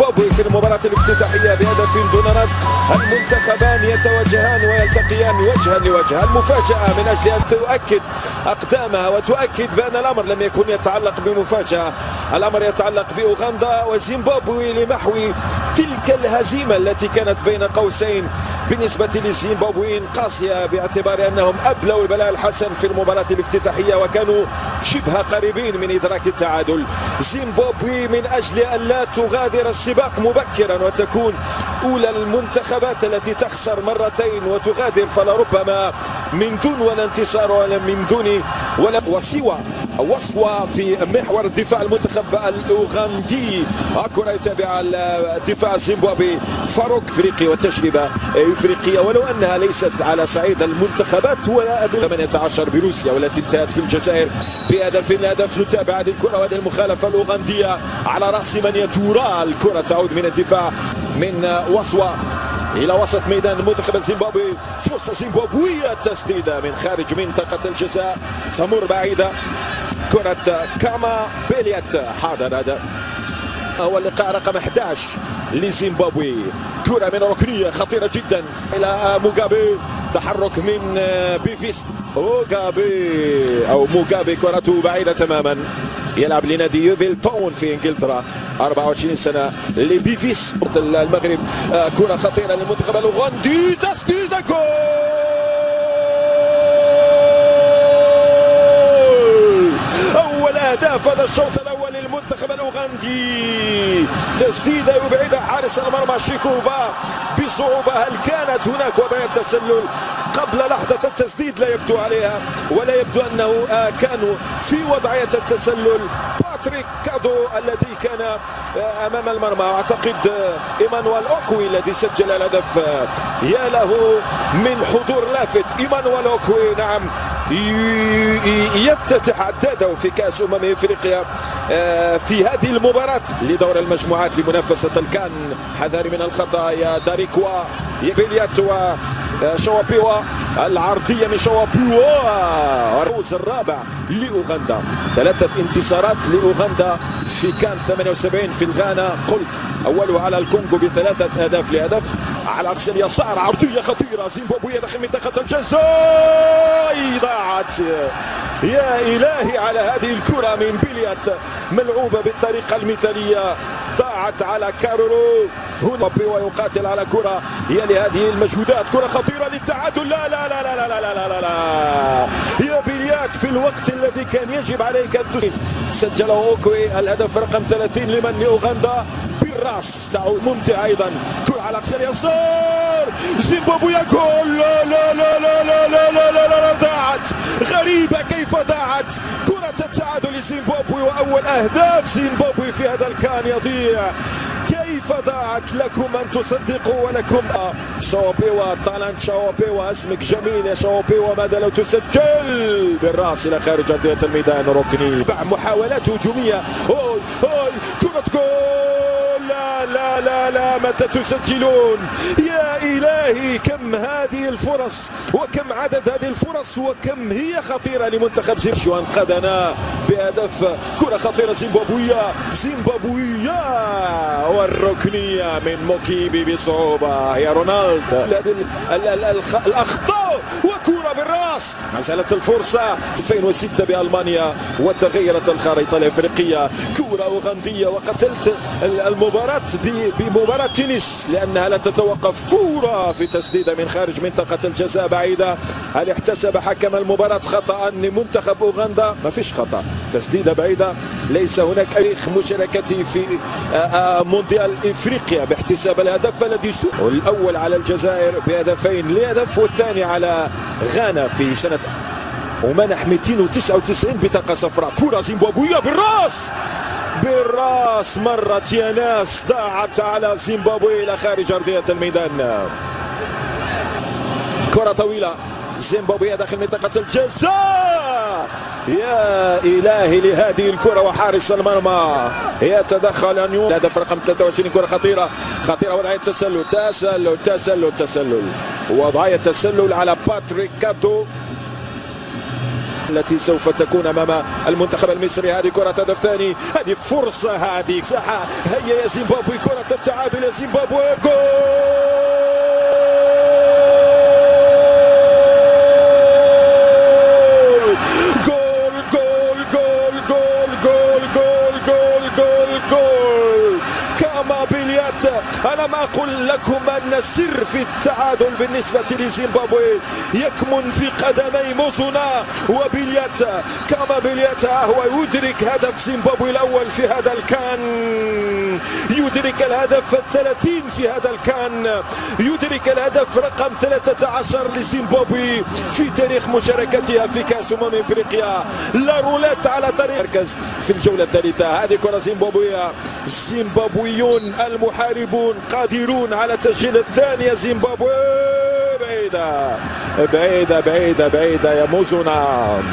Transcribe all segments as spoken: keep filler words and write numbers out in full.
زيمبابوي في المباراة الافتتاحية بهدف دون رد. المنتخبان يتواجهان ويلتقيان وجها لوجه. المفاجأة من أجل أن تؤكد أقدامها وتؤكد بأن الأمر لم يكن يتعلق بمفاجأة، الأمر يتعلق بأوغندا وزيمبابوي لمحو تلك الهزيمة التي كانت بين قوسين بالنسبة للزيمبابويين قاسية، باعتبار أنهم أبلوا البلاء الحسن في المباراة الافتتاحية وكانوا شبه قريبين من إدراك التعادل. زيمبابوي من أجل أن لا تغادر السباق مبكرا وتكون أولى المنتخبات التي تخسر مرتين وتغادر، فلربما من دون ولا انتصار ولا من دون ولا وسوى وصوة في محور الدفاع المنتخب الأوغندي. كرة يتابع الدفاع الزيمبابوي، فاروق افريقي وتجربة افريقية، ولو انها ليست على صعيد المنتخبات ولا ادنى. ثمانية عشر بروسيا والتي انتهت في الجزائر بهدف لهدف. نتابع هذه الكرة وهذه المخالفة الأوغندية على رأس من يتورا. الكرة تعود من الدفاع من وصوة إلى وسط ميدان المنتخب الزيمبابوي. فرصة زيمبابوية، تسديدة من خارج منطقة الجزاء تمر بعيدة. كرة كاما بيليات حاضر. هذا هو اللقاء رقم أحد عشر لزيمبابوي. كرة من ركنية خطيرة جدا إلى موغابي، تحرك من بيفيس موغابي أو موغابي، كرته بعيدة تماما. يلعب لنادي يوفيلتون في انجلترا، أربعة وعشرين سنة لبيفيس المغرب. كرة خطيرة للمنتخب الأوغندي، تسديدة جول. أول أهداف هذا الشوط الأول للمنتخب الأوغندي، تسديدة يبعدها حارس المرمى شيكوفا بصعوبة. هل كانت هناك وضعية تسلل قبل لحظة التسديد؟ لا يبدو عليها، ولا يبدو أنه كانوا في وضعية التسلل. باتريك كادو الذي كان أمام المرمى، أعتقد إيمانويل أوكوي الذي سجل الهدف. يا له من حضور لافت إيمانويل أوكوي، نعم، يفتتح عداده في كأس أمم إفريقيا في هذه المباراة لدور المجموعات لمنافسة الكان. حذاري من الخطأ يا داريكوا يبيليات وشوابيوا، العرضية من شوابيوا. الفوز الرابع لأوغندا، ثلاثة انتصارات لأوغندا في كان ثمانية وسبعين في الغانا. قلت أولها على الكونغو بثلاثة أهداف لهدف. على أقصى اليسار عرضية خطيرة زيمبابوية داخل منطقة الجزاء، ضاعت. يا إلهي على هذه الكرة من بليات، ملعوبة بالطريقة المثالية، ضاعت على كارورو. هنا بيوا يقاتل على كرة، هي لهذه المجهودات، كرة خطيرة للتعادل. لا لا لا لا لا لا لا لا, لا. يا بليات في الوقت الذي كان يجب عليك أن تسجل. سجل أوكوي الهدف رقم ثلاثين لمن لأوغندا بالراس، تعود ممتع أيضا. كرة على أقصى اليسار، زيمبابوي جول. لا لا لا لا لا لا لا لا, لا, لا. ضاعت، غريبة كيف ضاعت كرة التعادل لزيمبابوي، وأول أهداف زيمبابوي في هذا الكان يضيع. كيف ضاعت؟ لكم أن تصدقوا ولكم. شوابيوا تالنت، شوابيوا اسمك جميل يا شوابيوا، ماذا لو تسجل بالراس إلى خارج أرضية الميدان ركني. محاولات هجومية، أوي أوي كرة جول. لا لا لا لا، متى تسجلون يا إلهي؟ كم هذه الفرص وكم عدد هذه الفرص وكم هي خطيرة لمنتخب زيمبابوي. وانقذنا بهدف، كرة خطيرة زيمبابوية زيمبابوية والركنية من موكيبي بصعوبة. يا رونالدو الأخطاء وكرة بالراس. ما زالت الفرصة. ألفين وستة بألمانيا وتغيرت الخريطة الأفريقية. كرة أوغندية وقتلت المباراة بمباراة تنس لأنها لا تتوقف. كرة في تسديدة من خارج منطقة الجزاء بعيدة. هل احتسب حكم المباراة خطأ لمنتخب أوغندا؟ ما فيش خطأ، تسديدة بعيدة. ليس هناك تاريخ مشاركته في مونديال إفريقيا باحتساب الهدف الذي سوء. الأول على الجزائر بهدفين لهدف، والثاني على غانا في سنة ومنح مئتين وتسعة وتسعين بطاقة صفراء. كرة زيمبابوية بالراس بالراس، مرت يا ناس، ضاعت على زيمبابوي إلى خارج أرضية الميدان. كرة طويلة زيمبابوية داخل منطقة الجزاء. يا إلهي لهذه الكرة وحارس المرمى يتدخل أنيو. الهدف رقم ثلاثة وعشرين، كرة خطيرة خطيرة، وضعية تسلل تسلل تسلل تسلل وضعية تسلل على باتريك كادو. التي سوف تكون امام المنتخب المصري. هذه كرة هدف ثاني، هذه فرصة، هذه ساحة. هيا يا زيمبابوي، كرة التعادل يا زيمبابوي. جول جول جول جول جول جول جول جول جول كما باليد. أنا ما أقول لكم أن السر في التعادل بالنسبة لزيمبابوي يكمن في قدمي موزونا وباليد. كما باليد هو يدرك هدف زيمبابوي الأول في هذا الكان، يدرك الهدف الثلاثين في هذا الكان، يدرك الهدف رقم ثلاثة عشر لزيمبابوي في تاريخ مشاركتها في كأس أمم إفريقيا. لا رولات على طريق مركز في الجولة الثالثة. هذه كرة زيمبابوية، زيمبابويون المحاربون قادرون على تسجيل الثانية. زيمبابوي بعيدة بعيدة بعيدة بعيدة يا موزونا،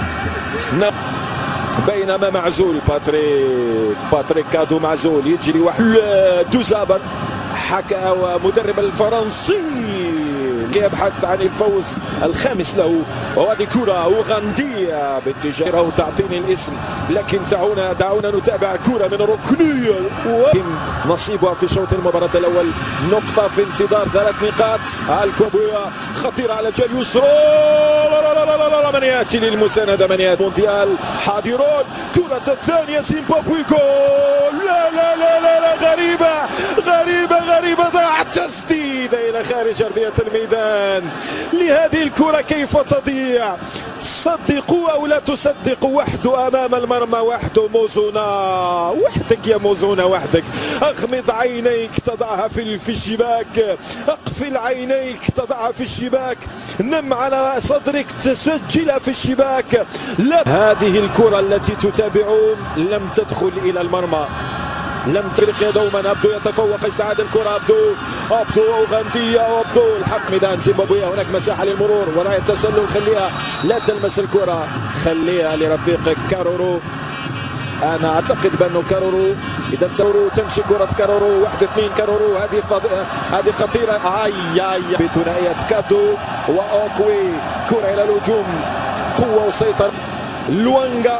بينما معزول باتريك باتريك كادو معزول يجري واحد دوزابر حكى ومدرب الفرنسي يبحث عن الفوز الخامس له. وهذه كرة أوغندية باتجاه وتعطيني الاسم، لكن دعونا دعونا نتابع كرة من الركنية نصيبها في شوط المباراة الأول. نقطة في انتظار ثلاث نقاط. الكوبوية خطيرة على الجهة اليسرى، لا لا لا لا لا من يأتي للمساندة، من يأتي مونديال حاضرون. كرة الثانية زيمبابوي، جول. لا لا لا لا, لا غريبة غريبة غريبة ضاعت تسديدة إلى خارج أرضية الميدان. لهذه الكرة كيف تضيع؟ صدقوا أو لا تصدقوا، وحده أمام المرمى، وحده موزونا، وحدك يا موزونا وحدك. أغمض عينيك تضعها في في الشباك، أقفل عينيك تضعها في الشباك، نم على صدرك تسجلها في الشباك. لا، هذه الكرة التي تتابعون لم تدخل إلى المرمى، لم تفرق دوما. أبدو يتفوق، استعاد الكرة، أبدو أبدو أوغندية، أبدو الحق ميدان زيمبابوي. هناك مساحة للمرور ولا التسلل، خليها لا تلمس الكرة، خليها لرفيقك كارورو. أنا أعتقد بأنه كارورو، إذا كارورو تمشي كرة كارورو، واحد اثنين كارورو. هذه فض... هذه خطيرة. أي أي بثنائية كادو وأوكوي، كرة إلى الهجوم، قوة وسيطرة. لوانغا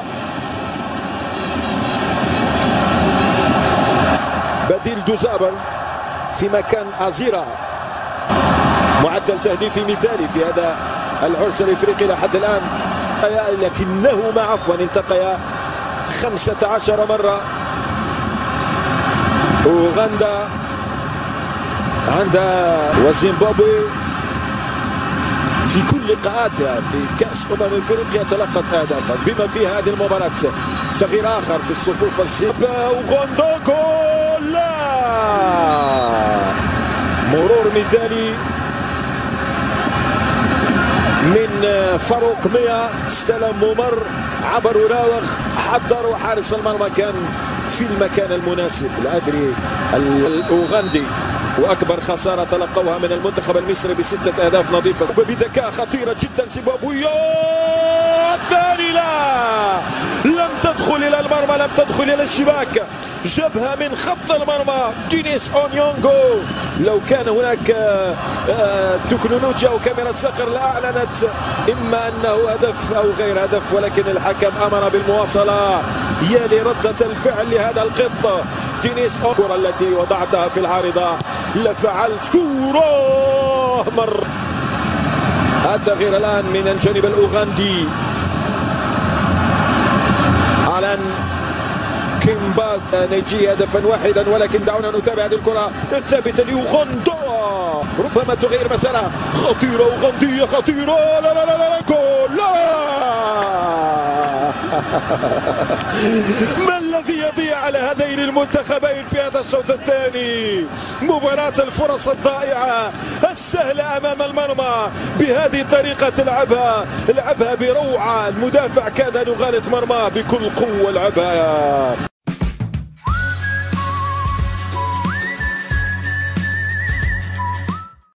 بديل دوزابر في مكان أزيرا، معدل تهديفي مثالي في هذا العرس الإفريقي لحد الآن، لكنهما عفوا التقيا خمسة عشر مرة. أوغندا عندها وزيمبابوي في كل لقاءاتها في كأس أمم إفريقيا تلقت أهدافا، بما في هذه المباراة تغيير آخر في الصفوف الزيمبابوي. أوغندا جول، لا مرور مثالي من فاروق ميا، استلم ممر، عبر وراوغ، حضر، وحارس المرمى كان في المكان المناسب. لا أدري الأوغندي، واكبر خساره تلقوها من المنتخب المصري بسته اهداف نظيفه بذكاء خطيره جدا. زيمبابوية الثاني، لا لم تدخل الى المرمى، لم تدخل الى الشباك، جابها من خط المرمى دينيس اونيونغو. لو كان هناك تكنولوجيا او كاميرا صقر لاعلنت اما انه هدف او غير هدف، ولكن الحكم امر بالمواصله. يا لردة الفعل لهذا القط دينيس. الكرة التي وضعتها في العارضة، لفعلت كرة مر. التغيير الآن من الجانب الأوغندي، ألان كيمبا نيجي هدفا واحدا، ولكن دعونا نتابع هذه الكرة الثابتة لأوغندا، ربما تغير مسارها. خطيرة أوغندية، خطيرة، لا لا لا لا جول، لا ما الذي يضيع على هذين المنتخبين في هذا الشوط الثاني؟ مباراة الفرص الضائعة السهلة أمام المرمى بهذه الطريقة تلعبها، لعبها بروعة. المدافع كاد أن يغالط مرمى بكل قوة، لعبها